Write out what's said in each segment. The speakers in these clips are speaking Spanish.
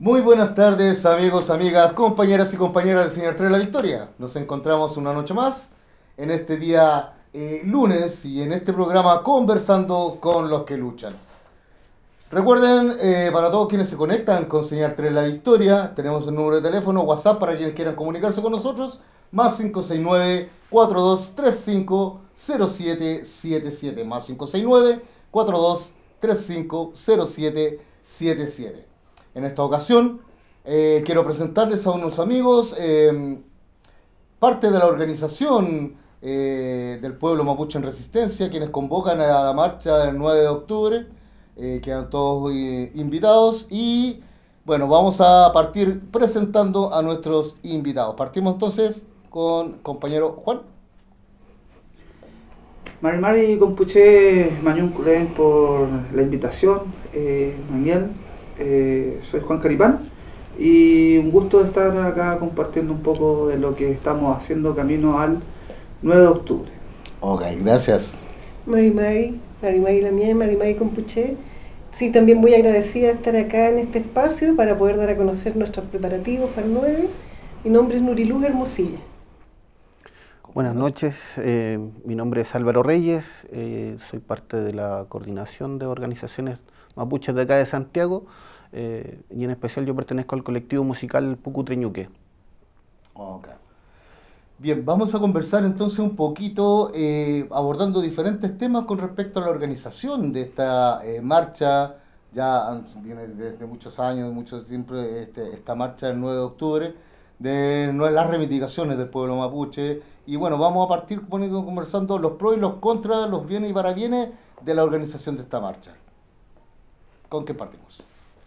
Muy buenas tardes, amigos, amigas, compañeras y compañeras del Señor Trae la Victoria. Nos encontramos una noche más en este día lunes y en este programa conversando con los que luchan. Recuerden, para todos quienes se conectan con Señor Trae la Victoria, tenemos el número de teléfono, WhatsApp para quienes quieran comunicarse con nosotros, más 569-4235-0777, más 569-4235-0777. En esta ocasión quiero presentarles a unos amigos, parte de la organización del pueblo mapuche en resistencia, quienes convocan a la marcha del 9 de octubre. Quedan todos invitados y bueno, vamos a partir presentando a nuestros invitados. Partimos entonces con compañero Juan. Mari Mari Compuché Mañún Culén por la invitación, Daniel, soy Juan Caripán y un gusto de estar acá compartiendo un poco de lo que estamos haciendo camino al 9 de octubre. Ok, gracias. Mari Lamien, Mari Mari Compuché. Sí, también muy agradecida de estar acá en este espacio para poder dar a conocer nuestros preparativos para el 9. Mi nombre es Nuriluz Hermosilla. Buenas noches, mi nombre es Álvaro Reyes, soy parte de la coordinación de organizaciones mapuches de acá de Santiago y en especial yo pertenezco al colectivo musical Pucu Treñuque. Okay. Bien, vamos a conversar entonces un poquito abordando diferentes temas con respecto a la organización de esta marcha. Ya viene desde muchos años, mucho tiempo, esta marcha del 9 de octubre, de las reivindicaciones del pueblo mapuche. Y bueno, vamos a partir conversando los pros y los contras, los bienes y parabienes de la organización de esta marcha. ¿Con qué partimos?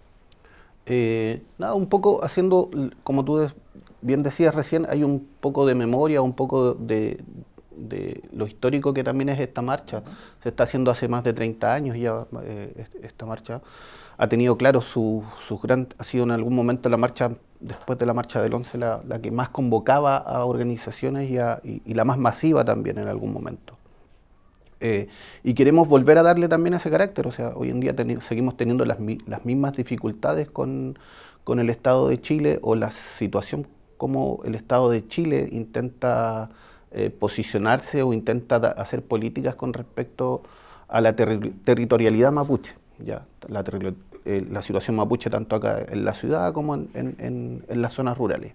Nada, un poco haciendo, como tú bien decías recién, hay un poco de memoria, un poco de lo histórico que también es esta marcha. Se está haciendo hace más de 30 años ya esta marcha. Ha tenido, claro, ha sido en algún momento la marcha, después de la marcha del 11, la que más convocaba a organizaciones y la más masiva también en algún momento. Y queremos volver a darle también ese carácter, o sea, hoy en día seguimos teniendo las mismas dificultades con el Estado de Chile o la situación como el Estado de Chile intenta posicionarse o intenta hacer políticas con respecto a la territorialidad mapuche. Ya, la situación mapuche tanto acá en la ciudad como en las zonas rurales.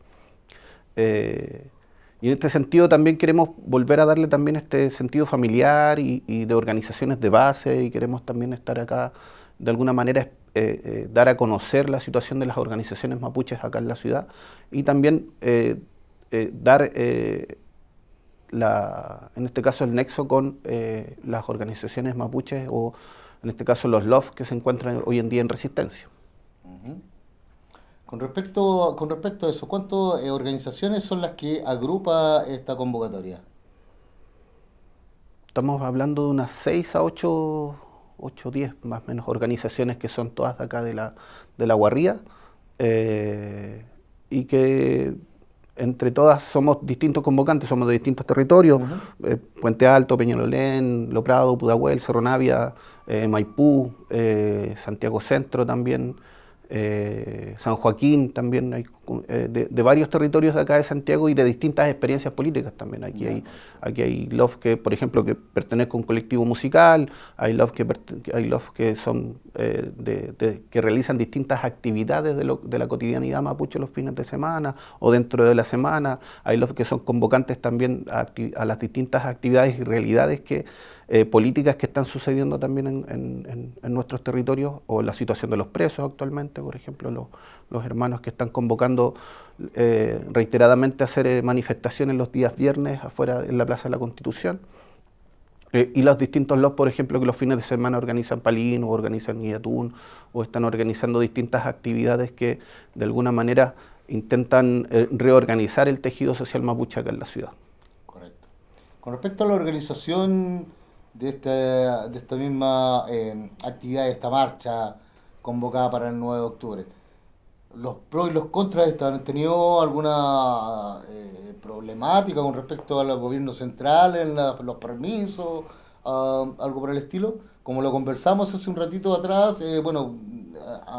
Y en este sentido también queremos volver a darle también este sentido familiar y de organizaciones de base, y queremos también estar acá de alguna manera dar a conocer la situación de las organizaciones mapuches acá en la ciudad y también dar en este caso el nexo con las organizaciones mapuches o en este caso los LOF que se encuentran hoy en día en resistencia. Con respecto a eso, ¿cuántas organizaciones son las que agrupa esta convocatoria? Estamos hablando de unas 6 a 8 o 10 más o menos organizaciones que son todas de acá de la Guarría y que entre todas somos distintos convocantes, somos de distintos territorios, Puente Alto, Peñalolén, Lo Prado, Pudahuel, Cerro Navia, Maipú, Santiago Centro también, San Joaquín también, hay de varios territorios de acá de Santiago y de distintas experiencias políticas también. Aquí hay LOF que, por ejemplo, que pertenezco a un colectivo musical, hay LOF que son que realizan distintas actividades de la cotidianidad mapuche los fines de semana o dentro de la semana, hay LOF que son convocantes también a las distintas actividades y realidades políticas que están sucediendo también en nuestros territorios, o la situación de los presos actualmente, por ejemplo, los hermanos que están convocando reiteradamente a hacer manifestaciones los días viernes afuera en la Plaza de la Constitución, y los distintos LOF, por ejemplo, que los fines de semana organizan Palín o organizan Guillatún o están organizando distintas actividades que de alguna manera intentan reorganizar el tejido social mapuche acá en la ciudad. Correcto. Con respecto a la organización de esta misma actividad, de esta marcha convocada para el 9 de octubre, ¿los pros y los contras han tenido alguna problemática con respecto al gobierno central en los permisos, algo por el estilo? Como lo conversamos hace un ratito atrás, bueno,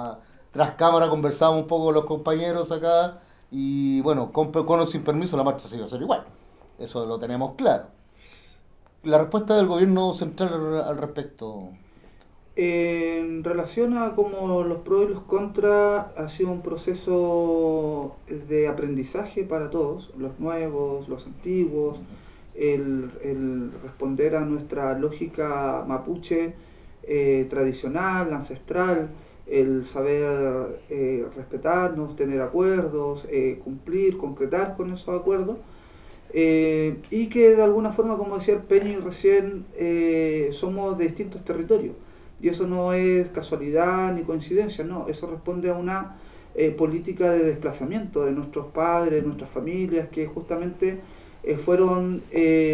tras cámara conversábamos un poco con los compañeros acá y bueno, con o sin permiso la marcha se iba a hacer igual. Eso lo tenemos claro. La respuesta del gobierno central al respecto. En relación a como los pros y los contras, ha sido un proceso de aprendizaje para todos, los nuevos, los antiguos, el responder a nuestra lógica mapuche tradicional, ancestral, el saber respetarnos, tener acuerdos, cumplir, concretar con esos acuerdos. Y que de alguna forma, como decía el Peñi recién, somos de distintos territorios. Y eso no es casualidad ni coincidencia, no, eso responde a una política de desplazamiento de nuestros padres, de nuestras familias, que justamente fueron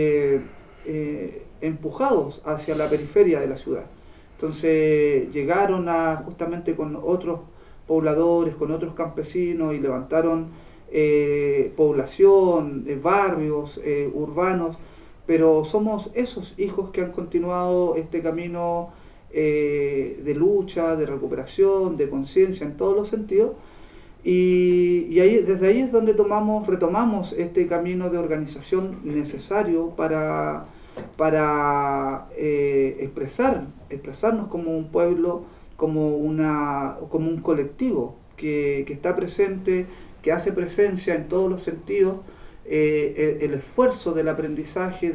empujados hacia la periferia de la ciudad. Entonces llegaron justamente con otros pobladores, con otros campesinos y levantaron población, barrios urbanos, pero somos esos hijos que han continuado este camino de lucha, de recuperación, de conciencia en todos los sentidos, y ahí, desde ahí es donde retomamos este camino de organización necesario para expresarnos como un pueblo, como un colectivo que está presente, que hace presencia en todos los sentidos, el esfuerzo del aprendizaje,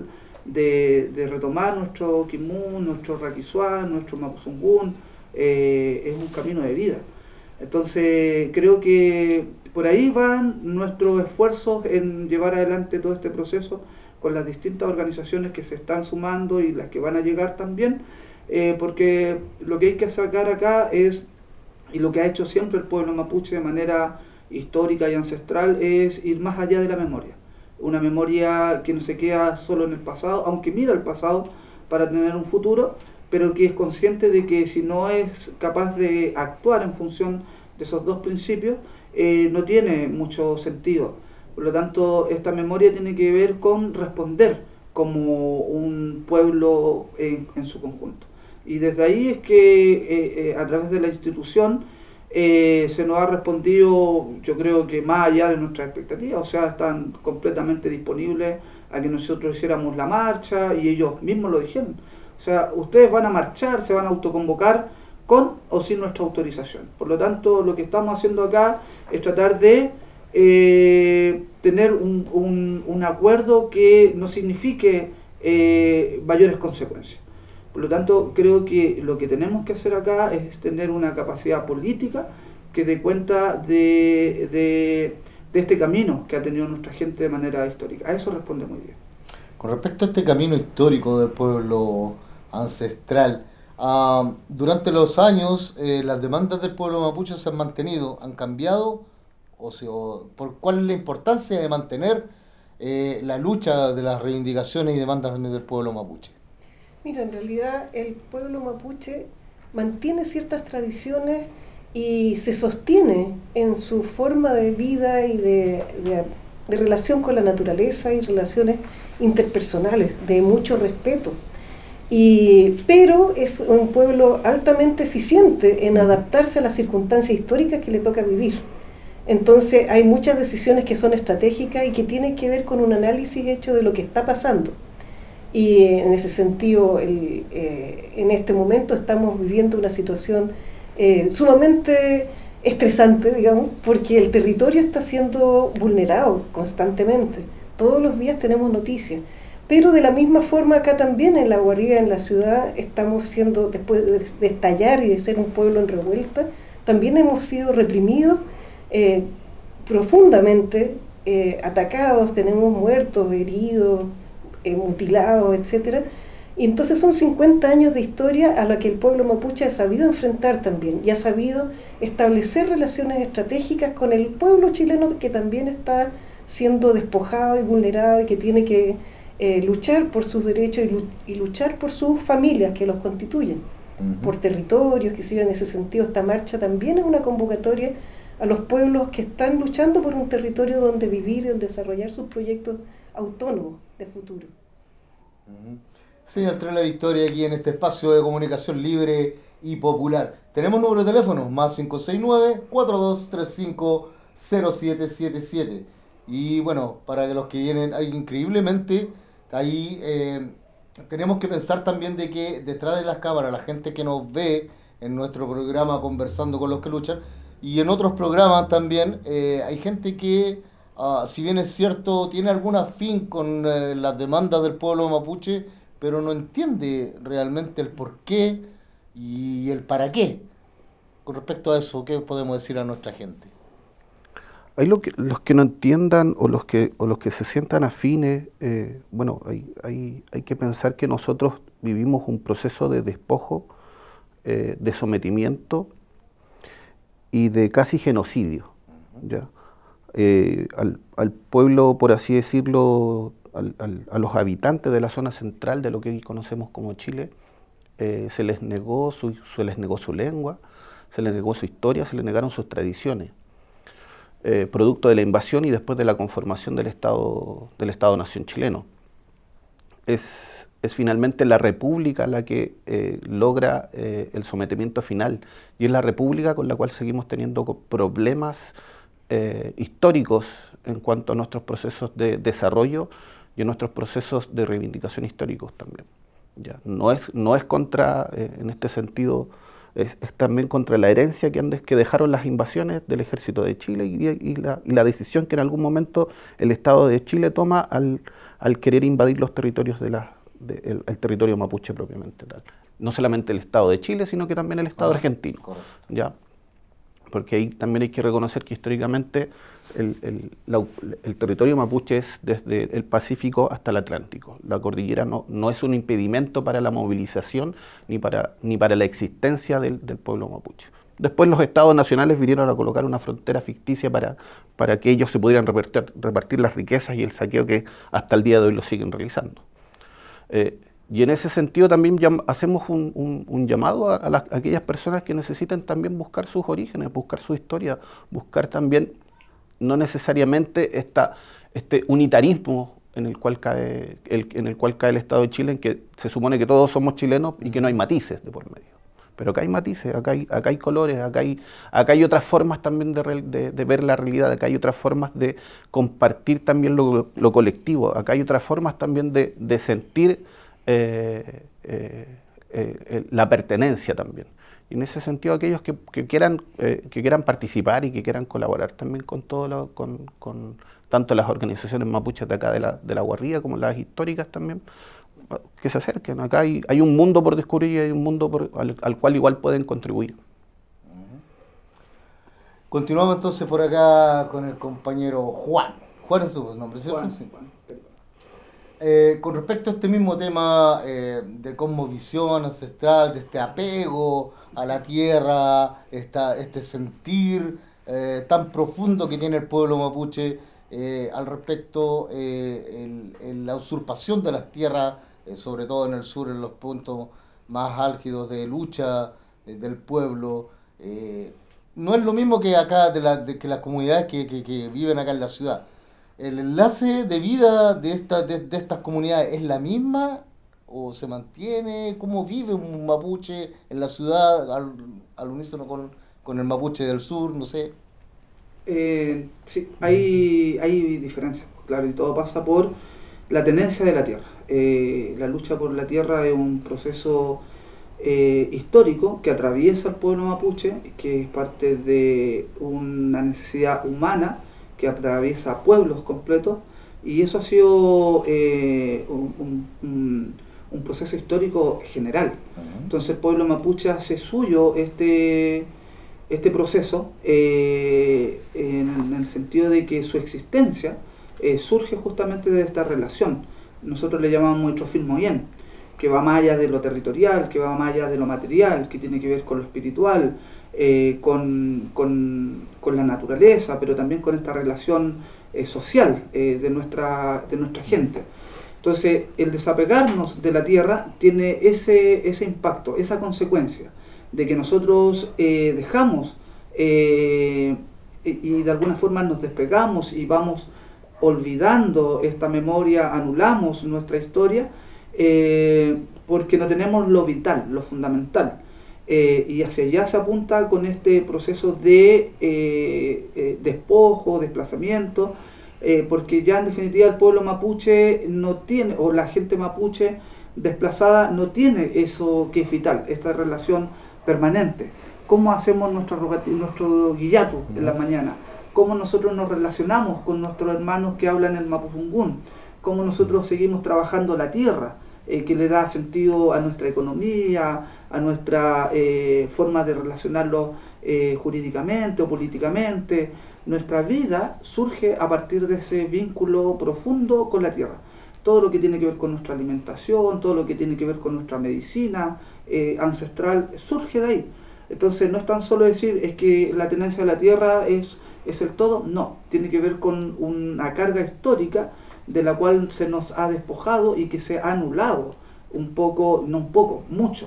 de retomar nuestro Kimun, nuestro Raquizuán, nuestro Mapuzungún, es un camino de vida. Entonces creo que por ahí van nuestros esfuerzos en llevar adelante todo este proceso con las distintas organizaciones que se están sumando y las que van a llegar también, porque lo que hay que sacar acá es, y lo que ha hecho siempre el pueblo mapuche de manera histórica y ancestral, es ir más allá de la memoria. Una memoria que no se queda solo en el pasado, aunque mira el pasado para tener un futuro, pero que es consciente de que si no es capaz de actuar en función de esos dos principios, no tiene mucho sentido. Por lo tanto, esta memoria tiene que ver con responder como un pueblo en su conjunto. Y desde ahí es que a través de la institución se nos ha respondido, yo creo que más allá de nuestras expectativas, o sea, están completamente disponibles a que nosotros hiciéramos la marcha, y ellos mismos lo dijeron. O sea, ustedes van a marchar, se van a autoconvocar con o sin nuestra autorización. Por lo tanto, lo que estamos haciendo acá es tratar de tener un acuerdo que no signifique mayores consecuencias. Por lo tanto, creo que lo que tenemos que hacer acá es tener una capacidad política que dé cuenta de este camino que ha tenido nuestra gente de manera histórica. A eso responde muy bien. Con respecto a este camino histórico del pueblo ancestral, durante los años las demandas del pueblo mapuche se han mantenido, han cambiado, ¿por cuál es la importancia de mantener la lucha de las reivindicaciones y demandas del pueblo mapuche? Mira, en realidad el pueblo mapuche mantiene ciertas tradiciones y se sostiene en su forma de vida y de relación con la naturaleza y relaciones interpersonales, de mucho respeto. Pero es un pueblo altamente eficiente en adaptarse a las circunstancias históricas que le toca vivir. Entonces hay muchas decisiones que son estratégicas y que tienen que ver con un análisis hecho de lo que está pasando. Y en ese sentido, en este momento estamos viviendo una situación sumamente estresante, digamos, porque el territorio está siendo vulnerado constantemente. Todos los días tenemos noticias. Pero de la misma forma acá también en La Guarida, en la ciudad, estamos siendo, después de estallar y de ser un pueblo en revuelta, también hemos sido reprimidos profundamente, atacados, tenemos muertos, heridos, mutilados, etc. Y entonces son 50 años de historia a la que el pueblo mapuche ha sabido enfrentar también y ha sabido establecer relaciones estratégicas con el pueblo chileno, que también está siendo despojado y vulnerado y que tiene que luchar por sus derechos y luchar por sus familias que los constituyen, por territorios, que sigan en ese sentido. Esta marcha también es una convocatoria a los pueblos que están luchando por un territorio donde vivir y donde desarrollar sus proyectos autónomos de futuro. Señor Trela Victoria, aquí en este espacio de comunicación libre y popular. Tenemos número de teléfono, más 569-4235-0777. Y bueno, para los que vienen, increíblemente, ahí tenemos que pensar también de que detrás de las cámaras, la gente que nos ve en nuestro programa Conversando con los que luchan, y en otros programas también, hay gente que, si bien es cierto, tiene algún afín con las demandas del pueblo mapuche, pero no entiende realmente el por qué y el para qué. Con respecto a eso, ¿qué podemos decir a nuestra gente? Hay los que no entiendan o los que se sientan afines, bueno, hay que pensar que nosotros vivimos un proceso de despojo, de sometimiento y de casi genocidio, ¿ya? Al pueblo, por así decirlo, a los habitantes de la zona central de lo que hoy conocemos como Chile, se les negó su lengua, se les negó su historia, se les negaron sus tradiciones, producto de la invasión y después de la conformación del Estado-Nación chileno. Es finalmente la República la que logra el sometimiento final, y es la República con la cual seguimos teniendo problemas históricos en cuanto a nuestros procesos de desarrollo y a nuestros procesos de reivindicación históricos también. ¿Ya? No es contra, en este sentido, es también contra la herencia que dejaron las invasiones del ejército de Chile y la decisión que en algún momento el Estado de Chile toma al querer invadir los territorios el territorio mapuche propiamente tal. No solamente el Estado de Chile, sino que también el Estado argentino. ¿Ya? Porque ahí también hay que reconocer que históricamente el territorio mapuche es desde el Pacífico hasta el Atlántico. La cordillera no es un impedimento para la movilización ni para la existencia del pueblo mapuche. Después los estados nacionales vinieron a colocar una frontera ficticia para que ellos se pudieran repartir las riquezas y el saqueo que hasta el día de hoy lo siguen realizando. Y en ese sentido también hacemos un llamado a aquellas personas que necesitan también buscar sus orígenes, buscar su historia, buscar también no necesariamente este unitarismo en el cual cae el Estado de Chile, en que se supone que todos somos chilenos y que no hay matices de por medio. Pero acá hay matices, acá hay colores, acá hay otras formas también de ver la realidad, acá hay otras formas de compartir también lo colectivo, acá hay otras formas también de sentir la pertenencia también. Y en ese sentido, aquellos que quieran participar y que quieran colaborar también con tanto las organizaciones mapuches de acá de la Guarría como las históricas también, que se acerquen. Acá hay un mundo por descubrir y hay un mundo al cual igual pueden contribuir. Continuamos entonces por acá con el compañero Juan. Juan es su nombre, ¿cierto? Juan, Sí. Juan. Con respecto a este mismo tema de cosmovisión ancestral, de este apego a la tierra, este sentir tan profundo que tiene el pueblo mapuche al respecto, la usurpación de las tierras, sobre todo en el sur, en los puntos más álgidos de lucha del pueblo, no es lo mismo que acá, que las comunidades que viven acá en la ciudad. ¿El enlace de vida de estas comunidades es la misma o se mantiene? ¿Cómo vive un mapuche en la ciudad al unísono con el mapuche del sur? No sé. Sí, hay diferencias, claro, y todo pasa por la tenencia de la tierra. La lucha por la tierra es un proceso histórico que atraviesa al pueblo mapuche, que es parte de una necesidad humana que atraviesa pueblos completos, y eso ha sido un proceso histórico general. Entonces el pueblo mapuche hace suyo este proceso en el sentido de que su existencia surge justamente de esta relación. Nosotros le llamamos etrofismo yen, que va más allá de lo territorial, que va más allá de lo material, que tiene que ver con lo espiritual, con la naturaleza, pero también con esta relación social de nuestra gente. Entonces, el desapegarnos de la tierra tiene ese impacto, esa consecuencia, de que nosotros dejamos y de alguna forma nos despegamos y vamos olvidando esta memoria, anulamos nuestra historia, porque no tenemos lo vital, lo fundamental. y hacia allá se apunta con este proceso de despojo, desplazamiento, porque ya en definitiva el pueblo mapuche no tiene, o la gente mapuche desplazada no tiene eso que es vital, esta relación permanente. ¿Cómo hacemos nuestro guillatu en la mañana? ¿Cómo nosotros nos relacionamos con nuestros hermanos que hablan el mapuzungún? ¿Cómo nosotros seguimos trabajando la tierra, que le da sentido a nuestra economía, a nuestra forma de relacionarlo jurídicamente o políticamente? Nuestra vida surge a partir de ese vínculo profundo con la tierra. Todo lo que tiene que ver con nuestra alimentación, todo lo que tiene que ver con nuestra medicina ancestral, surge de ahí. Entonces no es tan solo decir es que la tenencia de la tierra es el todo, no, tiene que ver con una carga histórica de la cual se nos ha despojado y que se ha anulado un poco, no un poco, mucho.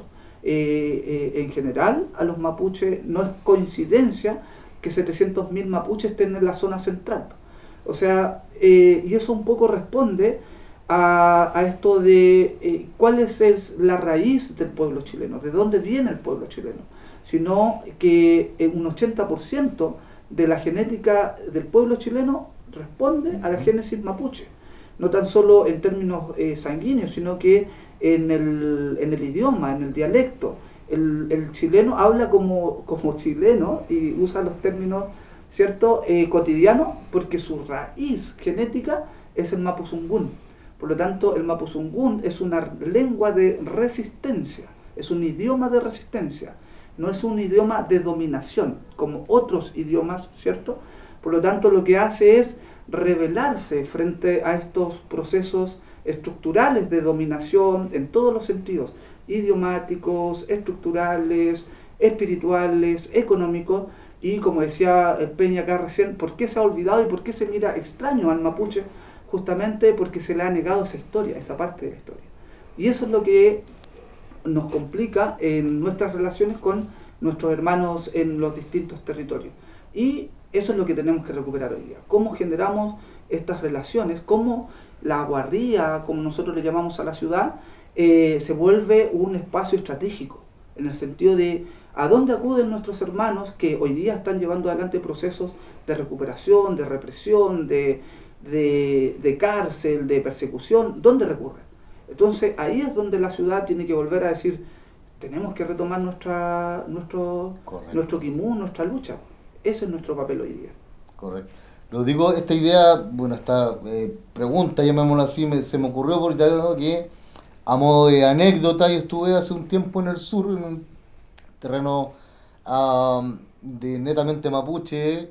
En general, a los mapuches no es coincidencia que 700.000 mapuches estén en la zona central. O sea, y eso un poco responde a esto de cuál es la raíz del pueblo chileno, de dónde viene el pueblo chileno, sino que un 80% de la genética del pueblo chileno responde a la génesis mapuche, no tan solo en términos sanguíneos, sino que en el idioma, en el dialecto. El chileno habla como chileno y usa los términos, ¿cierto?, cotidianos, porque su raíz genética es el mapuzungún. Por lo tanto, el mapuzungún es una lengua de resistencia, es un idioma de resistencia, no es un idioma de dominación, como otros idiomas, ¿cierto? Por lo tanto, lo que hace es rebelarse frente a estos procesos estructurales de dominación en todos los sentidos, idiomáticos, estructurales, espirituales, económicos, y como decía Peña acá recién, ¿por qué se ha olvidado y por qué se mira extraño al mapuche? Justamente porque se le ha negado esa historia, esa parte de la historia. Y eso es lo que nos complica en nuestras relaciones con nuestros hermanos en los distintos territorios. Y eso es lo que tenemos que recuperar hoy día. ¿Cómo generamos estas relaciones? ¿Cómo la guardia, como nosotros le llamamos a la ciudad, se vuelve un espacio estratégico? En el sentido de a dónde acuden nuestros hermanos que hoy día están llevando adelante procesos de recuperación, de represión, de cárcel, de persecución. ¿Dónde recurren? Entonces ahí es donde la ciudad tiene que volver a decir, tenemos que retomar nuestro quimú, nuestra lucha. Ese es nuestro papel hoy día. Correcto. Lo digo, esta idea, bueno, esta pregunta, llamémoslo así, se me ocurrió porque que a modo de anécdota, yo estuve hace un tiempo en el sur, en un terreno de netamente mapuche.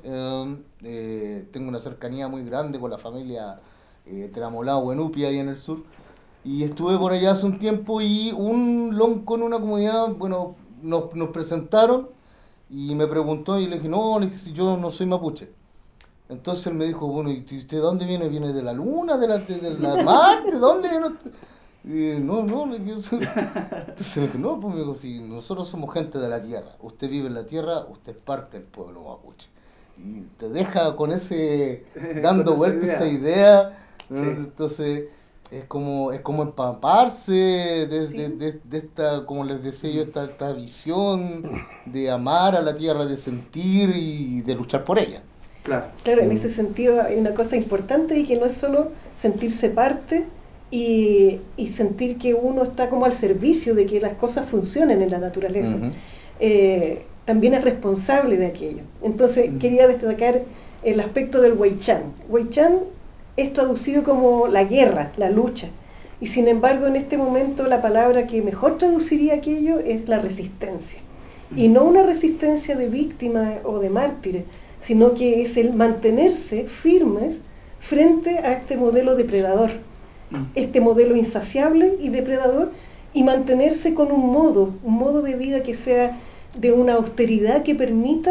Tengo una cercanía muy grande con la familia Tramolao, Enupia, ahí en el sur. Y estuve por allá hace un tiempo y un lonco en una comunidad, bueno, nos presentaron y me preguntó y le dije, no, si yo no soy mapuche. Entonces él me dijo, bueno, ¿y usted de dónde viene? ¿Viene de la luna, de la Marte? ¿De dónde viene usted? Y no, yo soy... Entonces me dijo, no, pues me dijo, si nosotros somos gente de la tierra, usted vive en la tierra, usted es parte del pueblo mapuche. Y te deja con ese, dando vuelta esa idea, ¿no? Sí. Entonces... Es como empaparse de esta, como les decía yo, esta visión de amar a la tierra, de sentir y de luchar por ella. Claro, en ese sentido hay una cosa importante y que no es solo sentirse parte y sentir que uno está como al servicio de que las cosas funcionen en la naturaleza. También es responsable de aquello. Entonces quería destacar el aspecto del Huaychán. Huaychán es traducido como la guerra, la lucha, y sin embargo en este momento la palabra que mejor traduciría aquello es la resistencia, y no una resistencia de víctimas o de mártires, sino que es el mantenerse firmes frente a este modelo depredador, este modelo insaciable y depredador, y mantenerse con un modo de vida que sea de una austeridad que permita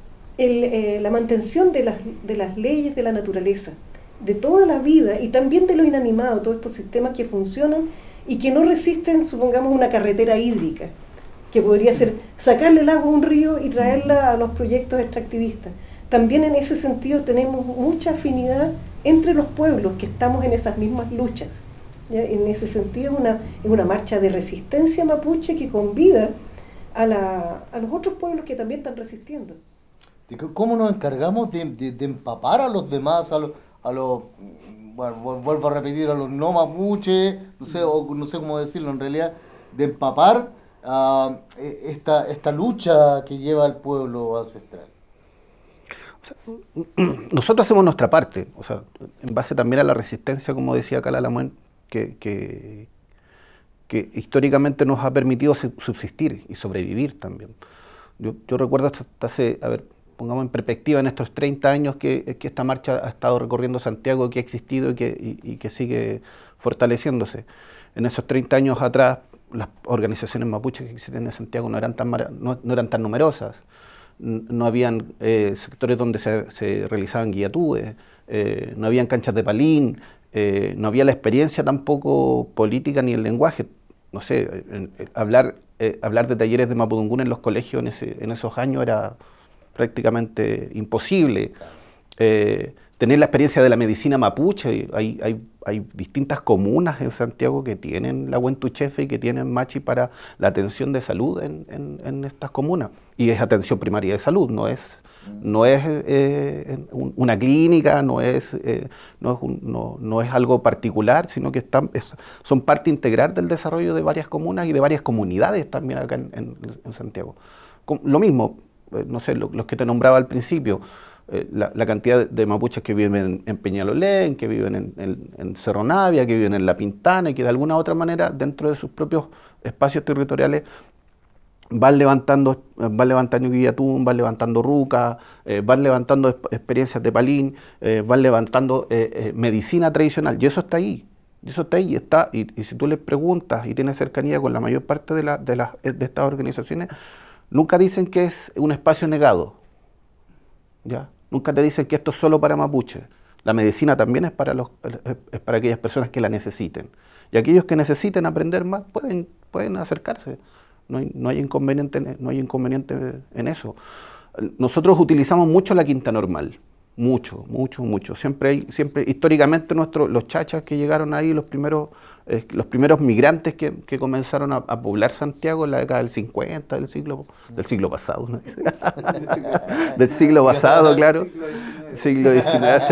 la mantención de las leyes de la naturaleza, de toda la vida y también de lo inanimado, todos estos sistemas que funcionan y que no resisten, supongamos, una carretera hídrica, que podría ser sacarle el agua a un río y traerla a los proyectos extractivistas. También en ese sentido tenemos mucha afinidad entre los pueblos que estamos en esas mismas luchas. ¿Ya? En ese sentido es una marcha de resistencia mapuche que convida a los otros pueblos que también están resistiendo. ¿Cómo nos encargamos de empapar a los demás, bueno, vuelvo a repetir, a los no mapuche, no sé cómo decirlo en realidad, de empapar esta lucha que lleva el pueblo ancestral? O sea, nosotros hacemos nuestra parte, o sea, en base también a la resistencia, como decía Cala Lamuen, que históricamente nos ha permitido subsistir y sobrevivir también. Yo recuerdo hasta hace, a ver, pongamos en perspectiva, en estos 30 años que esta marcha ha estado recorriendo Santiago, que ha existido y que sigue fortaleciéndose. En esos 30 años atrás, las organizaciones mapuches que existen en Santiago no eran tan numerosas. No habían sectores donde se realizaban guillatúes, no habían canchas de palín, no había la experiencia tampoco política ni el lenguaje. No sé, hablar de talleres de mapudungún en los colegios en esos años era prácticamente imposible. Tener la experiencia de la medicina mapuche, hay distintas comunas en Santiago que tienen la Huentuchefe y que tienen machi para la atención de salud en estas comunas. Y es atención primaria de salud, no es una clínica, no es algo particular, sino que son parte integral del desarrollo de varias comunas y de varias comunidades también acá en Santiago. Lo mismo, no sé, los que te nombraba al principio, la cantidad de mapuches que viven en Peñalolén, que viven en Cerro Navia, que viven en La Pintana y que de alguna u otra manera dentro de sus propios espacios territoriales van levantando guillatún, van levantando ruca, van levantando experiencias de palín, van levantando medicina tradicional, y eso está ahí. Y si tú les preguntas y tienes cercanía con la mayor parte de estas organizaciones, nunca dicen que es un espacio negado, ¿ya? Nunca te dicen que esto es solo para mapuches. La medicina también es para aquellas personas que la necesiten. Y aquellos que necesiten aprender más pueden acercarse. No hay inconveniente en eso. Nosotros utilizamos mucho la quinta normal. Mucho. Siempre históricamente los chachas que llegaron ahí, los primeros migrantes que comenzaron a poblar Santiago en la década del 50, del siglo pasado, ¿no? Del siglo pasado, claro. Siglo XIX.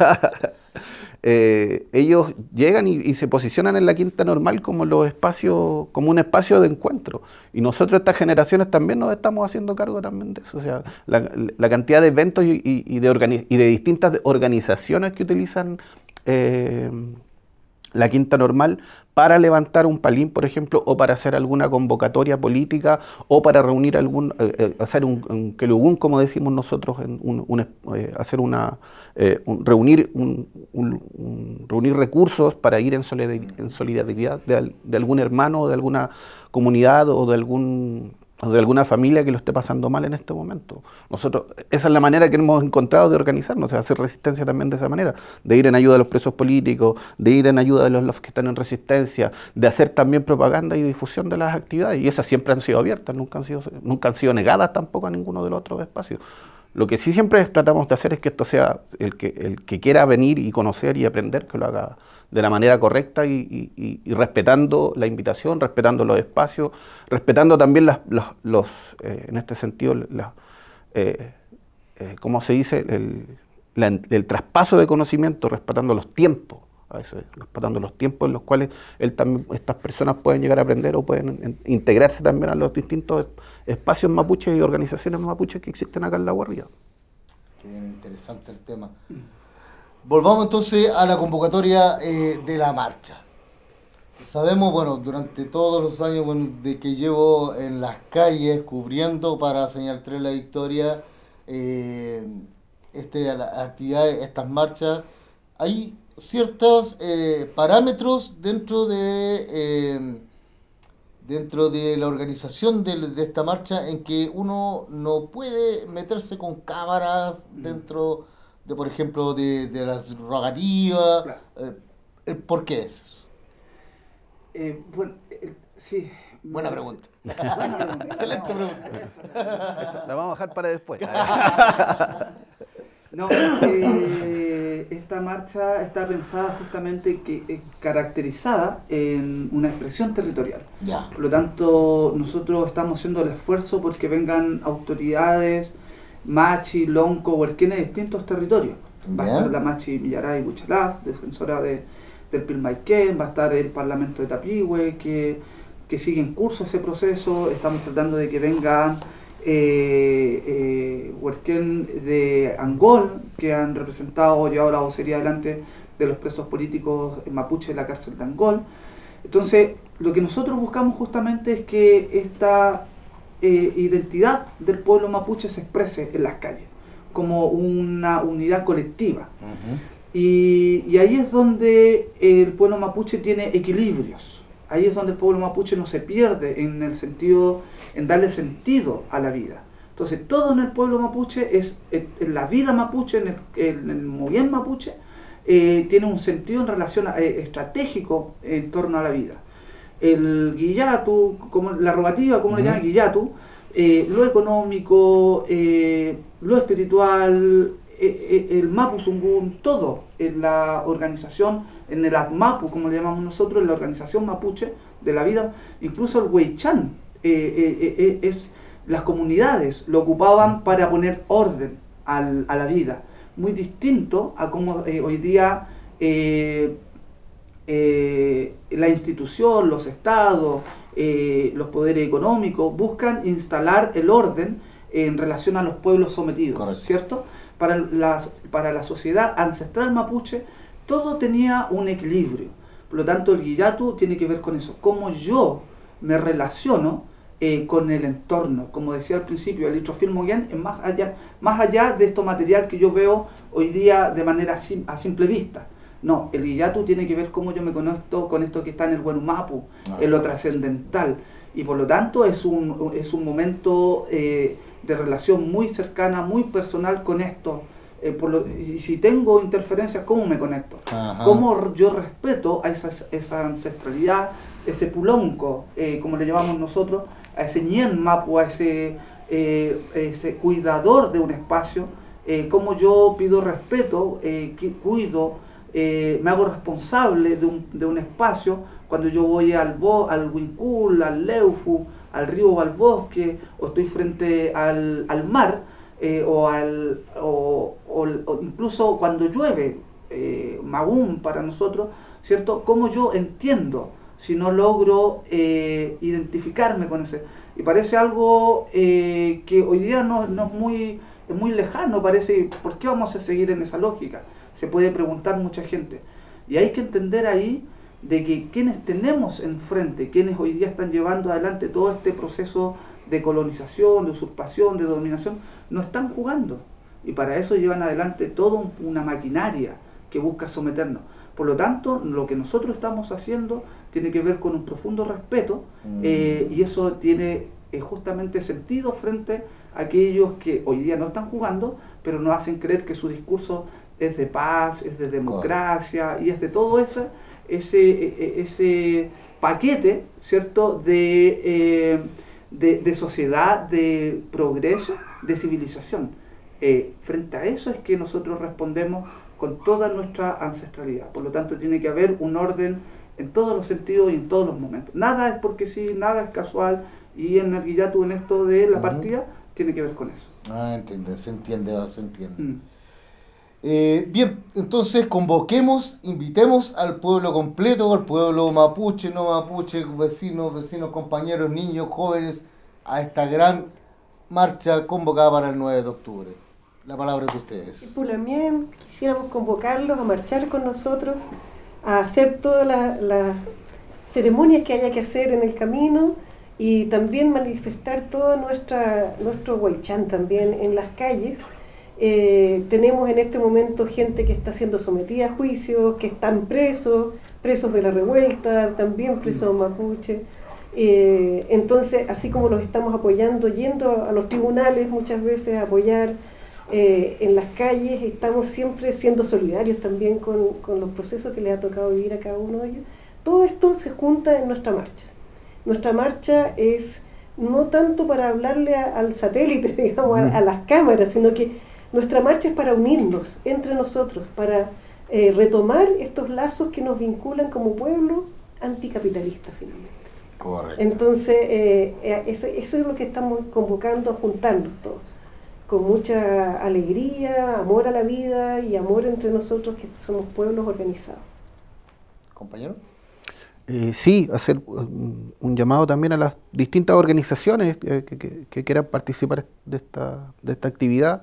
Ellos llegan y se posicionan en la quinta normal como un espacio de encuentro. Y nosotros, estas generaciones, también nos estamos haciendo cargo también de eso. O sea, la cantidad de eventos y de distintas organizaciones que utilizan la quinta normal para levantar un palín, por ejemplo, o para hacer alguna convocatoria política, o para reunir hacer un quelugún, como decimos nosotros, reunir recursos para ir en solidaridad de algún hermano, o de alguna comunidad, o de alguna familia que lo esté pasando mal en este momento. Nosotros, esa es la manera que hemos encontrado de organizarnos, o sea, hacer resistencia también de esa manera, de ir en ayuda de los presos políticos, de ir en ayuda de los que están en resistencia, de hacer también propaganda y difusión de las actividades, y esas siempre han sido abiertas, nunca han sido negadas tampoco a ninguno de los otros espacios. Lo que sí siempre tratamos de hacer es que esto sea el que quiera venir y conocer y aprender, que lo haga de la manera correcta y respetando la invitación, respetando los espacios, respetando también en este sentido, ¿cómo se dice? El traspaso de conocimiento, respetando los tiempos, respetando los tiempos en los cuales estas personas pueden llegar a aprender o pueden integrarse también a los distintos espacios mapuches y organizaciones mapuches que existen acá en La Guardia. Qué interesante el tema. Volvamos entonces a la convocatoria de la marcha. Sabemos, bueno, durante todos los años de que llevo en las calles cubriendo para Señal 3 La Victoria, las actividades, estas marchas, hay ciertos parámetros dentro de la organización de esta marcha en que uno no puede meterse con cámaras dentro de, por ejemplo, de las rogativas. Claro. ¿Por qué es eso? Bueno, sí. Buena pregunta. Excelente pregunta. La vamos a dejar para después. No, esta marcha está pensada justamente caracterizada en una expresión territorial. Ya. Por lo tanto, nosotros estamos haciendo el esfuerzo porque vengan autoridades machi, lonco, huarquenes de distintos territorios. Va a estar la machi Millaray Buchalaf, defensora del Pilmaiquén, va a estar el Parlamento de Tapigüe, que sigue en curso ese proceso. Estamos tratando de que vengan huarquén de Angol, que han representado, llevado la vocería adelante de los presos políticos mapuche en la cárcel de Angol. Entonces, lo que nosotros buscamos justamente es que esta identidad del pueblo mapuche se exprese en las calles, como una unidad colectiva. Y ahí es donde el pueblo mapuche tiene equilibrios. Ahí es donde el pueblo mapuche no se pierde en el sentido, en darle sentido a la vida. Entonces, todo en el pueblo mapuche, en la vida mapuche, en el movimiento mapuche, tiene un sentido en relación estratégico en torno a la vida. El guillatu, como la rogativa, como le llaman guillatu, lo económico, lo espiritual, el Mapu Zungún, todo en la organización, en el ATMAPU, como le llamamos nosotros, en la organización mapuche de la vida, incluso el Huaychán, las comunidades lo ocupaban para poner orden a la vida, muy distinto a como hoy día la institución, los estados, los poderes económicos buscan instalar el orden en relación a los pueblos sometidos. Correcto. ¿Cierto? Para la sociedad ancestral mapuche, todo tenía un equilibrio. Por lo tanto, el guillatu tiene que ver con eso. Cómo yo me relaciono con el entorno. Como decía al principio, el litrofilmo bien es más allá de esto material que yo veo hoy día de manera a simple vista. No, el guillatu tiene que ver cómo yo me conecto con esto que está en el Huenumapu, en lo trascendental. Y por lo tanto es un momento de relación muy cercana, muy personal con esto. Y si tengo interferencias, ¿cómo me conecto? ¿Cómo yo respeto a esa ancestralidad, ese pulonco, como le llamamos nosotros, a ese ñen mapu, a ese cuidador de un espacio? ¿Cómo yo pido respeto, cuido, me hago responsable de un espacio cuando yo voy al Huincul, al Leufu, al río o al bosque, o estoy frente al mar, o incluso cuando llueve, Magún para nosotros, ¿cierto? ¿Cómo yo entiendo si no logro identificarme con ese? Y parece algo que hoy día no es muy lejano, parece, ¿por qué vamos a seguir en esa lógica? Se puede preguntar mucha gente. Y hay que entender ahí de que quienes tenemos enfrente, quienes hoy día están llevando adelante todo este proceso de colonización, de usurpación, de dominación, no están jugando. Y para eso llevan adelante toda una maquinaria que busca someternos. Por lo tanto, lo que nosotros estamos haciendo tiene que ver con un profundo respeto, y eso tiene justamente sentido frente a aquellos que hoy día no están jugando, pero nos hacen creer que su discurso es de paz, es de democracia, y es de todo ese paquete, ¿cierto?, de sociedad, de progreso, de civilización. Frente a eso es que nosotros respondemos con toda nuestra ancestralidad. Por lo tanto, tiene que haber un orden en todos los sentidos y en todos los momentos. Nada es porque sí, nada es casual, y en el guillatu, en esto de la partida, tiene que ver con eso. Entiende, se entiende. Bien, entonces invitemos al pueblo completo, al pueblo mapuche, no mapuche, vecinos, compañeros, niños, jóvenes, a esta gran marcha convocada para el 9 de octubre. La palabra es de ustedes. Por también quisiéramos convocarlos a marchar con nosotros, a hacer todas las ceremonias que haya que hacer en el camino, y también manifestar todo nuestro huaychán también en las calles. Tenemos en este momento gente que está siendo sometida a juicio, que están presos de la revuelta, también presos mapuche. Entonces, así como los estamos apoyando, yendo a los tribunales muchas veces a apoyar en las calles, estamos siempre siendo solidarios también con los procesos que les ha tocado vivir a cada uno de ellos. Todo esto se junta en nuestra marcha. Nuestra marcha es no tanto para hablarle al satélite, digamos, a las cámaras, sino que nuestra marcha es para unirnos entre nosotros, para retomar estos lazos que nos vinculan como pueblo anticapitalista finalmente. Correcto. Entonces, eso es lo que estamos convocando a juntarnos todos, con mucha alegría, amor a la vida y amor entre nosotros que somos pueblos organizados. ¿Compañero? Sí, hacer un llamado también a las distintas organizaciones que quieran participar de esta actividad.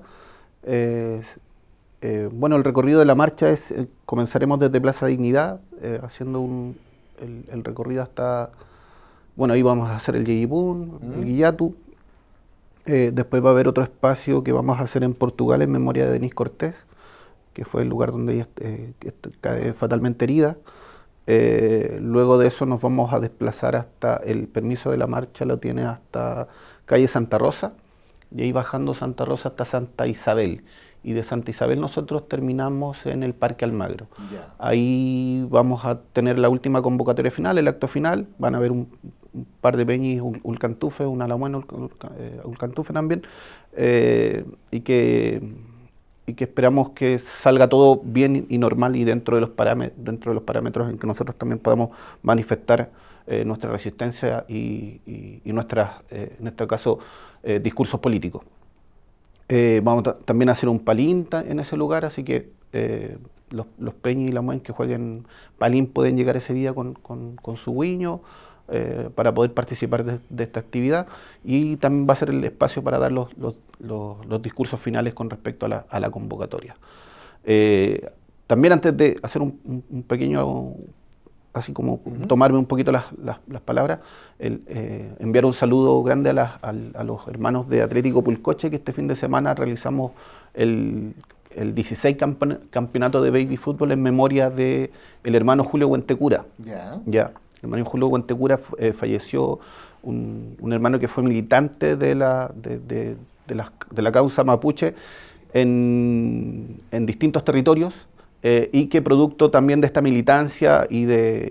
Bueno, el recorrido de la marcha comenzaremos desde Plaza Dignidad, haciendo el recorrido hasta, bueno, ahí vamos a hacer el Yeyipún, el Guillatu. Después va a haber otro espacio que vamos a hacer en Portugal en memoria de Denise Cortés, que fue el lugar donde ella cae fatalmente herida. Luego de eso nos vamos a desplazar hasta, el permiso de la marcha lo tiene hasta calle Santa Rosa, y ahí bajando Santa Rosa hasta Santa Isabel. Y de Santa Isabel nosotros terminamos en el Parque Almagro. Yeah. Ahí vamos a tener la última convocatoria final, el acto final. Van a haber un par de peñis, Ulcantufe, un Alamueno, Ulcantufe también, y que esperamos que salga todo bien y normal y dentro de los parámetros en que nosotros también podamos manifestar nuestra resistencia y nuestras, en este caso, discursos políticos. Vamos también a hacer un palín en ese lugar, así que los peñis y la muen que jueguen palín pueden llegar ese día con su guiño para poder participar de esta actividad, y también va a ser el espacio para dar los discursos finales con respecto a la convocatoria. También, antes de hacer un pequeño, así como tomarme un poquito las palabras, enviar un saludo grande a los hermanos de Atlético Pulcoche, que este fin de semana realizamos el 16 campeonato de baby fútbol en memoria de el hermano Julio Huentecura. Ya. El hermano Julio Huentecura falleció, un hermano que fue militante de la causa mapuche en distintos territorios, y que producto también de esta militancia y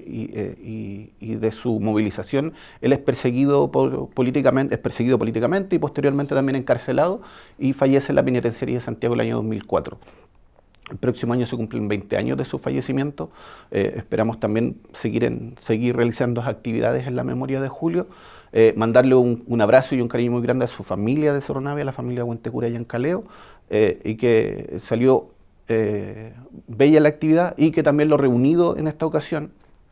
de su movilización, él es perseguido políticamente y posteriormente también encarcelado, y fallece en la penitenciaría de Santiago el año 2004. El próximo año se cumplen 20 años de su fallecimiento. Esperamos también seguir realizando actividades en la memoria de Julio, mandarle un abrazo y un cariño muy grande a su familia de Cerro Navia, a la familia Huentecura y Ancaleo, y que salió bella la actividad, y que también lo reunido en esta ocasión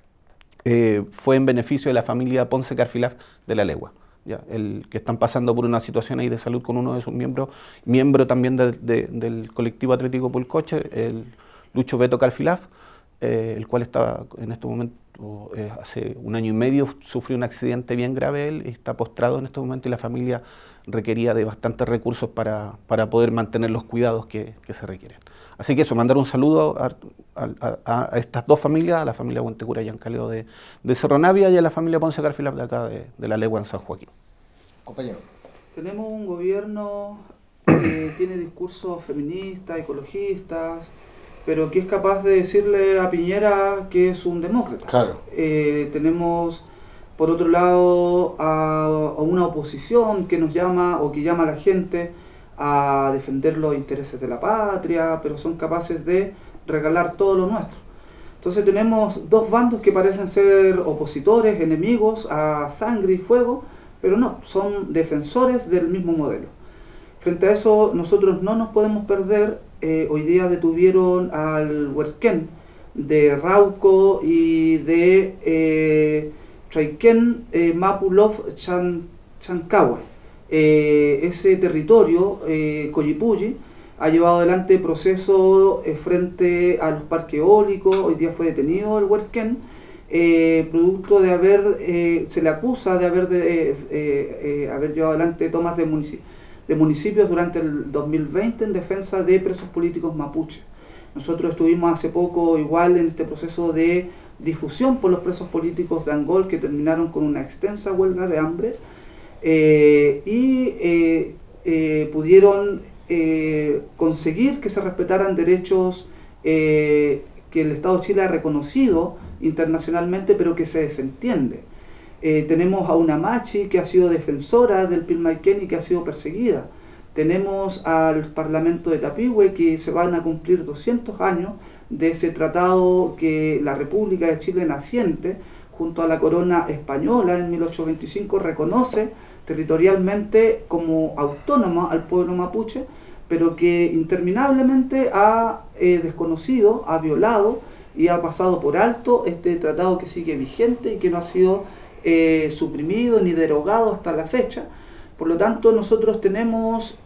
fue en beneficio de la familia Ponce Carfilaf de La Legua, ya, que están pasando por una situación ahí de salud con uno de sus miembro también del colectivo Atlético Pulcoche, el Lucho Beto Carfilaf, el cual estaba en este momento, hace un año y medio, sufrió un accidente bien grave él, y está postrado en este momento, y la familia requería de bastantes recursos para poder mantener los cuidados que se requieren. Así que eso, mandar un saludo a estas dos familias, a la familia Huentecura y Ancaleo de Cerro Navia, y a la familia Ponce Carfilaf de acá de La Legua en San Joaquín. Compañero. Tenemos un gobierno que tiene discursos feministas, ecologistas, pero que es capaz de decirle a Piñera que es un demócrata. Claro. Tenemos, por otro lado, a una oposición que nos llama, o que llama a la gente a defender los intereses de la patria, pero son capaces de regalar todo lo nuestro. Entonces tenemos dos bandos que parecen ser opositores, enemigos a sangre y fuego, pero no, son defensores del mismo modelo. Frente a eso, nosotros no nos podemos perder. Hoy día detuvieron al Huerquén de Rauco y de Traiquén Mapulov Chancahua. Ese territorio, Collipulli, ha llevado adelante procesos frente a los parques eólicos. Hoy día fue detenido el Huerquén, producto de se le acusa de haber llevado adelante tomas de municipios durante el 2020 en defensa de presos políticos mapuches. Nosotros estuvimos hace poco igual en este proceso de difusión por los presos políticos de Angol, que terminaron con una extensa huelga de hambre, pudieron conseguir que se respetaran derechos que el Estado de Chile ha reconocido internacionalmente, pero que se desentiende. Tenemos a una machi que ha sido defensora del Pilmaiquén y que ha sido perseguida. Tenemos al Parlamento de Tapigüe, que se van a cumplir 200 años de ese tratado que la República de Chile naciente, junto a la corona española en 1825, reconoce territorialmente como autónoma al pueblo mapuche, pero que interminablemente ha desconocido, ha violado y ha pasado por alto este tratado que sigue vigente y que no ha sido suprimido ni derogado hasta la fecha. Por lo tanto, nosotros tenemos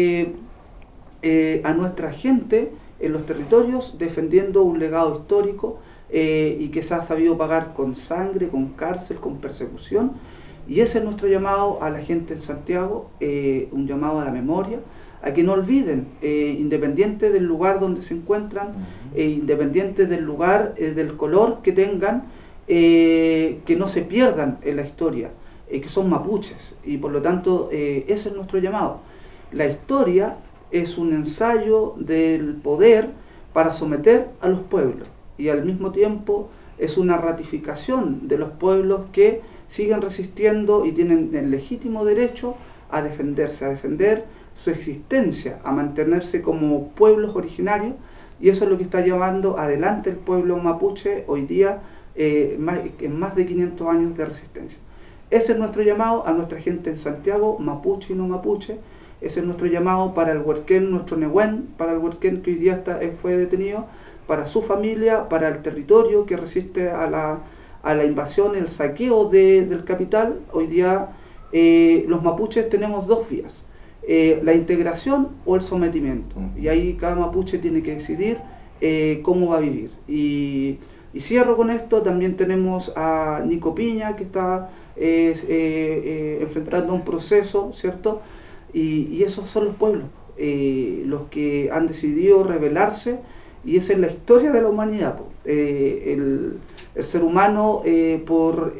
a nuestra gente en los territorios defendiendo un legado histórico y que se ha sabido pagar con sangre, con cárcel, con persecución. Y ese es nuestro llamado a la gente en Santiago, un llamado a la memoria, a que no olviden, independiente del lugar donde se encuentran, independiente del lugar, del color que tengan, que no se pierdan en la historia, que son mapuches, y por lo tanto ese es nuestro llamado. La historia es un ensayo del poder para someter a los pueblos, y al mismo tiempo es una ratificación de los pueblos que siguen resistiendo y tienen el legítimo derecho a defenderse, a defender su existencia, a mantenerse como pueblos originarios, y eso es lo que está llevando adelante el pueblo mapuche hoy día en más de 500 años de resistencia. Ese es nuestro llamado a nuestra gente en Santiago, mapuche y no mapuche. Ese es nuestro llamado para el huerquén, nuestro Nehuen, para el huerquén que hoy día fue detenido, para su familia, para el territorio que resiste a la invasión, el saqueo del capital. Hoy día los mapuches tenemos dos vías, la integración o el sometimiento, y ahí cada mapuche tiene que decidir cómo va a vivir. Y cierro con esto. También tenemos a Nico Piña, que está enfrentando un proceso, ¿cierto? Y esos son los pueblos, los que han decidido rebelarse, y esa es la historia de la humanidad. El ser humano por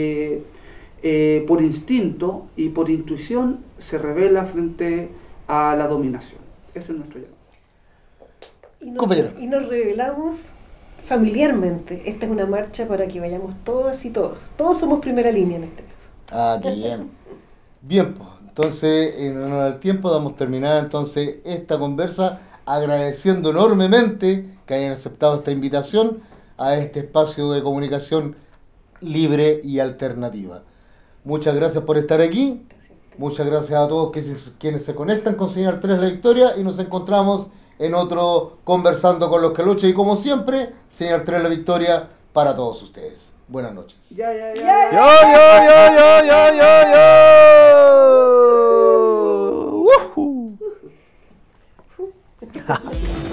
instinto y por intuición se rebela frente a la dominación. Ese es nuestro llamado. Y nos rebelamos familiarmente. Esta es una marcha para que vayamos todas y todos. Todos somos primera línea en este caso. Ah, qué bien. Bien, pues, entonces, en honor al tiempo, damos terminada entonces esta conversa, agradeciendo enormemente que hayan aceptado esta invitación a este espacio de comunicación libre y alternativa. Muchas gracias por estar aquí. Muchas gracias a todos quienes se conectan con Señal 3 La Victoria, y nos encontramos en otro Conversando con los que luchan, y como siempre, Señal 3 La Victoria para todos ustedes. Buenas noches. Ya. Yo.